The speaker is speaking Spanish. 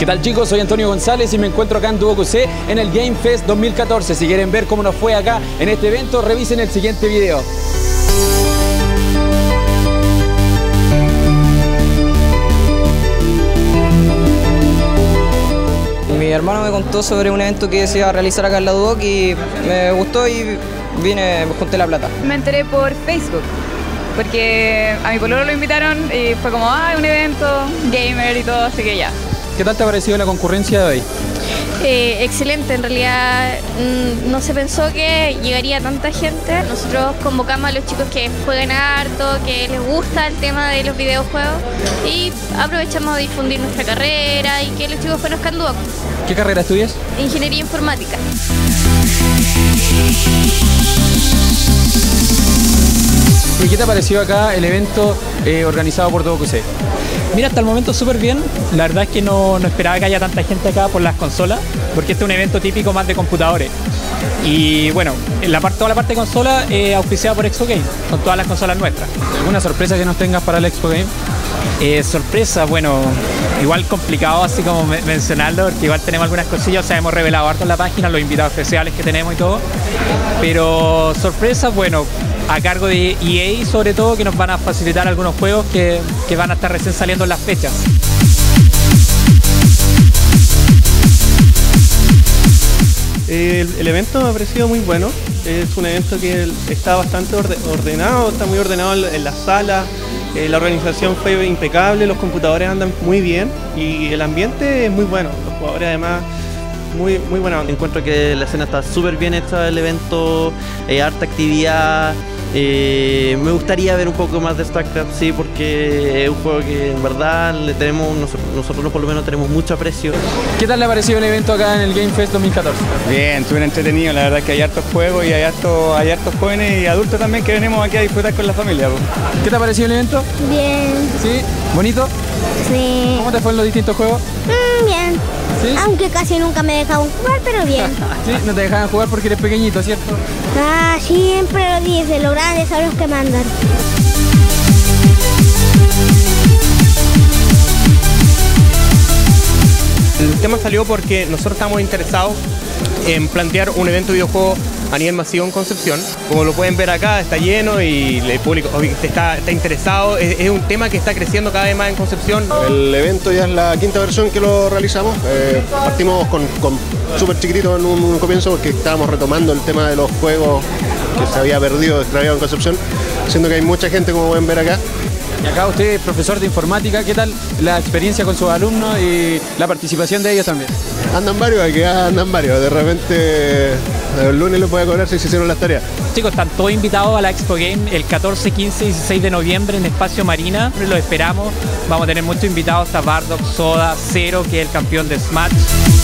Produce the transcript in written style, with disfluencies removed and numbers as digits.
tal, chicos? Soy Antonio González y me encuentro acá en Duoc UC en el Game Fest 2014. Si quieren ver cómo nos fue acá en este evento, revisen el siguiente video. Mi hermano me contó sobre un evento que se iba a realizar acá en la Duoc y me gustó y vine, junté la plata. Me enteré por Facebook, porque a mi pololo lo invitaron y fue como, un evento gamer y todo, así que ya. ¿Qué tal te ha parecido la concurrencia de hoy? Excelente, en realidad no se pensó que llegaría tanta gente. Nosotros convocamos a los chicos que juegan harto, que les gusta el tema de los videojuegos y aprovechamos de difundir nuestra carrera y que los chicos conozcan Duoc. ¿Qué carrera estudias? Ingeniería informática. ¿Y qué te ha parecido acá el evento organizado por Duoc UC? Mira, hasta el momento súper bien. La verdad es que no esperaba que haya tanta gente acá por las consolas, porque este es un evento típico más de computadores. Y bueno, toda la parte de consola auspiciada por Expo Game, con todas las consolas nuestras. ¿Alguna sorpresa que nos tengas para el Expo Game? Sorpresa, bueno, igual complicado así como mencionarlo, porque igual tenemos algunas cosillas, o sea, hemos revelado harto en la página, los invitados especiales que tenemos y todo. Pero sorpresas, bueno, a cargo de EA sobre todo, que nos van a facilitar algunos juegos que van a estar recién saliendo en las fechas. El evento me ha parecido muy bueno, es un evento que está bastante ordenado, está muy ordenado en la sala, la organización fue impecable, los computadores andan muy bien y el ambiente es muy bueno, los jugadores además muy buena onda. Encuentro que la escena está súper bien hecha, el evento, harta actividad. Me gustaría ver un poco más de StarCraft, sí, porque es un juego que en verdad le tenemos, nosotros por lo menos tenemos mucho aprecio. ¿Qué tal le ha parecido el evento acá en el Game Fest 2014? Bien, súper entretenido, la verdad es que hay hartos juegos y hay hartos jóvenes y adultos también que venimos aquí a disfrutar con la familia. ¿Qué te ha parecido el evento? Bien. ¿Sí? ¿Bonito? Sí. ¿Cómo te fue en los distintos juegos? Bien. ¿Sí? Aunque casi nunca me dejaban jugar, pero bien. Sí, no te dejaban jugar porque eres pequeñito, ¿cierto? Siempre lo dice, los grandes son los que mandan. El tema salió porque nosotros estamos interesados en plantear un evento de videojuegos a nivel masivo en Concepción. Como lo pueden ver acá, está lleno y el público está interesado. Es un tema que está creciendo cada vez más en Concepción. El evento ya es la quinta versión que lo realizamos. Partimos con súper chiquitito en un comienzo porque estábamos retomando el tema de los juegos que se había perdido, extraviado en Concepción, siendo que hay mucha gente, como pueden ver acá. Y acá usted es profesor de informática, ¿qué tal la experiencia con sus alumnos y la participación de ellos también? Andan varios, aquí andan varios, de repente el lunes les voy a cobrar si se hicieron las tareas. Chicos, están todos invitados a la Expo Game el 14, 15 y 16 de noviembre en Espacio Marina. Los esperamos, vamos a tener muchos invitados, está Bardock, Soda, Zero, que es el campeón de Smash.